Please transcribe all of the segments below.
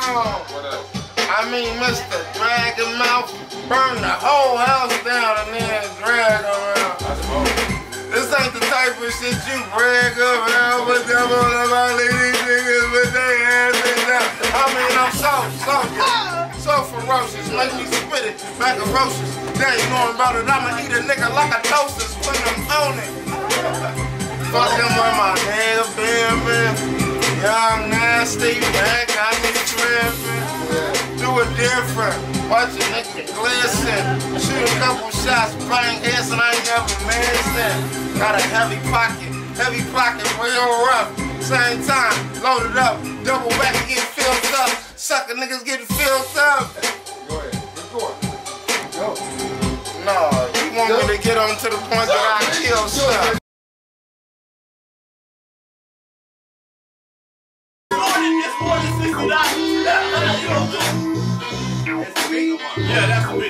I mean, Mr. Dragon Mouth, burn the whole house down and then drag around. This ain't the type of shit you brag around, but them all about these niggas with their asses down. I mean, I'm so ferocious, make me spit it, macarocious. They ain't knowing about it, I'ma eat a nigga like a toasters when I'm on it. Fucking with my nigga, man. Young, nasty, back, I need tripping. Do it different. Watch a nigga glisten. Shoot a couple shots, bang heads, and I ain't never missed it. Got a heavy pocket, real rough. Same time, load it up, double back and get filled up. Sucker niggas getting filled up. Go ahead, let's go. Go. No, you want me to get on to the point that I kill stuff. Yeah, that's me.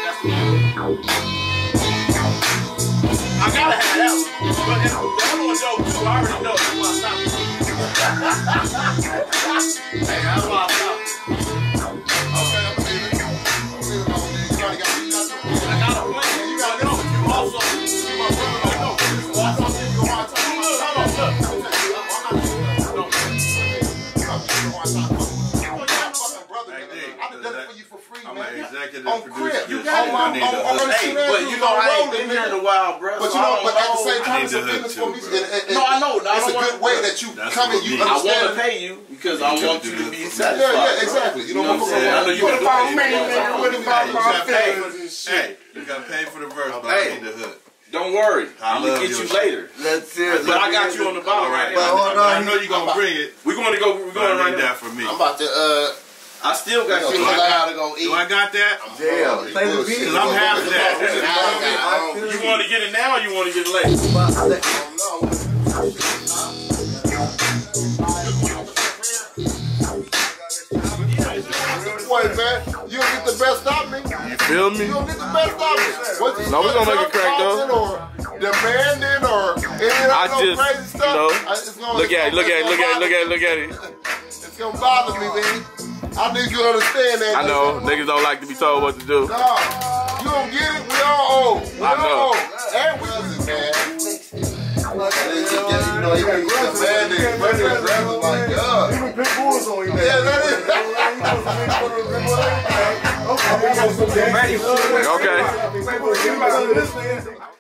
I gotta have that one. But the other one dope too. I already know. That's why I stopped. Hey, that's why I stopped. Okay, I got a plan. You gotta know. You also, you my brother. I know. Well, I thought you were hard time. I'm an executive producer. You got it. But you know, I ain't been here in a while, bro. But you know, but at the same time, it's a business for me. No, I know. It's a good way that you come and you understand. I want to pay you because I want you to be satisfied. Yeah, exactly. You know what I'm saying? I know you want to pay me. Hey, you got to pay for the verse, but I need the hook. Don't worry, I'm gonna get you later. Let's see it. But I got you on the bottle right now. I know you're gonna bring it. We're going right now for me. I'm about to I still got you. I gotta go eat. Do I got that? Yeah. Because I'm half of that. You want to get it now or you want to get it later? Wait, man, you don't get the best out of me. You feel me? You don't get the best out of me. No, we're gonna make it crack though. Or demanding or any of that crazy stuff. Look at it. It's gonna bother me, man. I need you to understand that. I know, niggas don't like to be told what to do. No, you don't get it, we all owe. I know. And we was man. You know, he been demanding, like, God. Even big bulls on you. Yeah, that is. Okay.